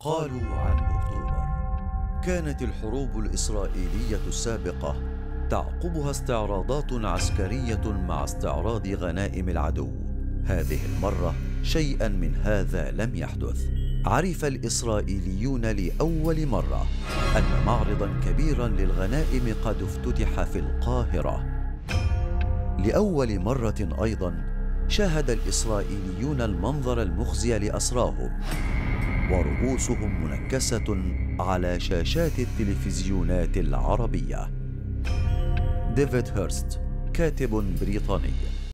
قالوا عن أكتوبر. كانت الحروب الإسرائيلية السابقة تعقبها استعراضات عسكرية مع استعراض غنائم العدو. هذه المرة شيئا من هذا لم يحدث. عرف الإسرائيليون لأول مرة أن معرضا كبيرا للغنائم قد افتتح في القاهرة. لأول مرة أيضا شاهد الإسرائيليون المنظر المخزي لأسراهم ورؤوسهم منكسة على شاشات التلفزيونات العربية. ديفيد هيرست، كاتب بريطاني.